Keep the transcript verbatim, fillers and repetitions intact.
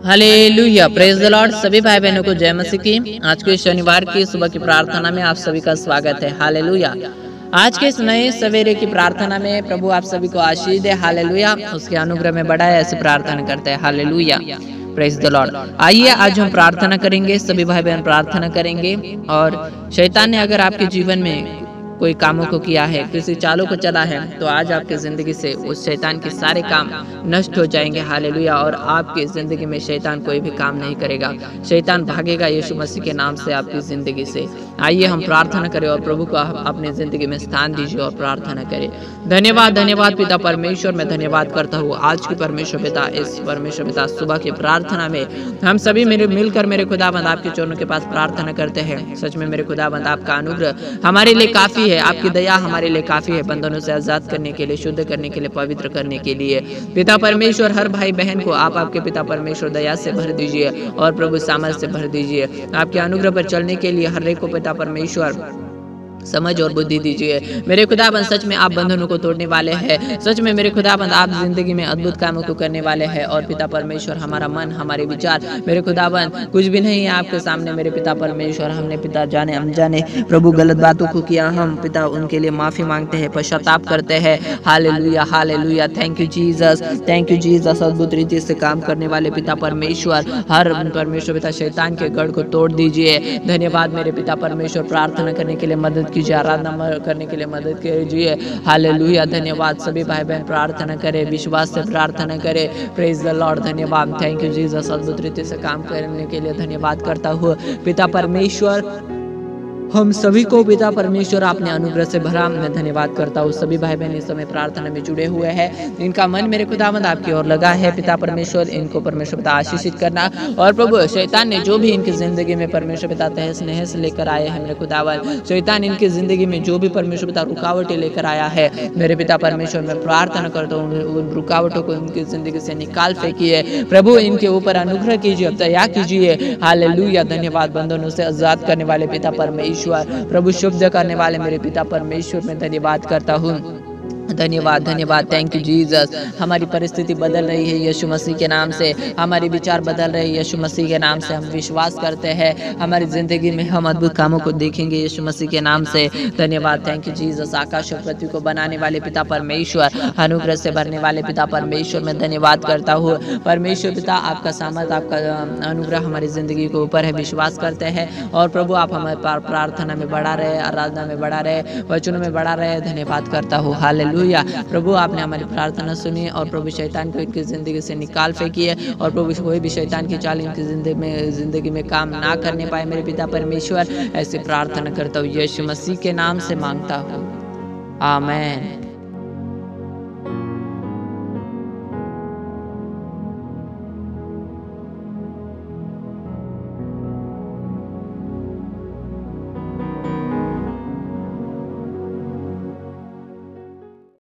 Hallelujah, praise the Lord. सभी भाई बहनों को जय मसीह की। आज के शनिवार की सुबह की प्रार्थना में आप सभी का स्वागत है। हालेलुया। आज के इस नए सवेरे की प्रार्थना में प्रभु आप सभी को आशीष दे। हालेलुया, उसके अनुग्रह में बढ़ाए, ऐसे प्रार्थना करते हैं। Hallelujah, praise the Lord. आइए आज हम प्रार्थना करेंगे, सभी भाई बहन प्रार्थना करेंगे। और शैतान ने अगर आपके जीवन में कोई कामों को किया है, किसी चालों को चला है, तो आज आपकी जिंदगी से उस शैतान के सारे काम नष्ट हो जाएंगे। हालेलुया। और आपकी जिंदगी में शैतान कोई भी काम नहीं करेगा, शैतान भागेगा यीशु मसीह के नाम से आपकी जिंदगी से। आइए हम प्रार्थना करें और प्रभु को अपनी जिंदगी में स्थान दीजिए और प्रार्थना करें। धन्यवाद धन्यवाद पिता परमेश्वर, मैं धन्यवाद करता हूँ आज की परमेश्वर पिता, इस परमेश्वर पिता सुबह की प्रार्थना में हम सभी मेरे मिलकर मेरे खुदाबंद आपके चरणों के पास प्रार्थना करते हैं। सच में मेरे खुदाबंद आपका अनुग्रह हमारे लिए काफी है, आपकी दया हमारे लिए काफी है, बंधनों से आजाद करने के लिए, शुद्ध करने के लिए, पवित्र करने के लिए। पिता परमेश्वर हर भाई बहन को आप आपके पिता परमेश्वर दया से भर दीजिए और प्रभु सामर्थ से भर दीजिए। आपके अनुग्रह पर चलने के लिए हर एक को पिता परमेश्वर समझ और बुद्धि दीजिए। मेरे खुदाबंद सच में आप बंधनों को तोड़ने वाले हैं, सच में मेरे खुदाबंद आप जिंदगी में अद्भुत कामों को करने वाले हैं। और पिता परमेश्वर हमारा मन, हमारे विचार मेरे खुदाबंद कुछ भी नहीं है आपके सामने। मेरे पिता परमेश्वर हमने पिता जाने अनजाने प्रभु गलत बातों को किया, हम पिता उनके लिए माफी मांगते हैं, पश्चाताप करते हैं। Hallelujah hallelujah, thank you Jesus, thank you Jesus. अद्भुत रीति से काम करने वाले पिता परमेश्वर, हर परमेश्वर पिता शैतान के गढ़ को तोड़ दीजिए। धन्यवाद मेरे पिता परमेश्वर, प्रार्थना करने के लिए मदद कीजिए, आराधना करने के लिए मदद कीजिए। हालेलुया, धन्यवाद। सभी भाई बहन प्रार्थना करें, विश्वास से प्रार्थना करें। प्रेज द लॉर्ड, धन्यवाद, थैंक यू जीसस। अद्भुत रीति से काम करने के लिए धन्यवाद करता हूँ पिता परमेश्वर। हम सभी को पिता परमेश्वर आपने अनुग्रह से भरा, मैं धन्यवाद करता हूँ। सभी भाई बहन इस समय प्रार्थना में जुड़े हुए हैं, इनका मन मेरे खुदावंद आपकी ओर लगा है। पिता परमेश्वर इनको परमेश्वर पिता आशीषित करना। और प्रभु शैतान ने जो भी इनकी जिंदगी में परमेश्वर पिता तहस नहस लेकर आए हैं, मेरे खुदावंद शैतान इनकी जिंदगी में जो भी परमेश्वर पिता रुकावटें लेकर आया है, मेरे पिता परमेश्वर मैं प्रार्थना करता हूँ उन रुकावटों को इनकी जिंदगी से निकाल फेंकिए। प्रभु इनके ऊपर अनुग्रह कीजिए, दया कीजिए। हालेलुया, धन्यवाद। बंधनों से आजाद करने वाले पिता परमेश्वर, प्रभु शुद्ध करने वाले मेरे पिता परमेश्वर मैं धन्यवाद करता हूँ। धन्यवाद धन्यवाद, थैंक यू जीसस। हमारी परिस्थिति बदल रही है यीशु मसीह के नाम से, हमारे विचार बदल रहे हैं यीशु मसीह के नाम से। हम विश्वास करते हैं हमारी जिंदगी में हम अद्भुत कामों को देखेंगे यीशु मसीह के नाम से। धन्यवाद, थैंक यू जीसस। आकाश और पृथ्वी को बनाने वाले पिता परमेश्वर, अनुग्रह से भरने वाले पिता परमेश्वर मैं धन्यवाद करता हूँ। परमेश्वर पिता आपका सामर्थ, आपका अनुग्रह हमारी जिंदगी के ऊपर है, विश्वास करते हैं। और प्रभु आप हमारे प्रार्थना में बढ़ा रहे, आराधना में बढ़ा रहे, वचनों में बढ़ा रहे। धन्यवाद करता हूँ। हालेलुया। प्रभु आपने हमारी प्रार्थना सुनी और प्रभु शैतान को इनकी जिंदगी से निकाल फेंकी है। और प्रभु कोई भी शैतान की चाल इनकी जिंदगी में जिंदगी में काम ना करने पाए मेरे पिता परमेश्वर। ऐसी प्रार्थना करता हूँ यीशु मसीह के नाम से मांगता हूँ, आमीन।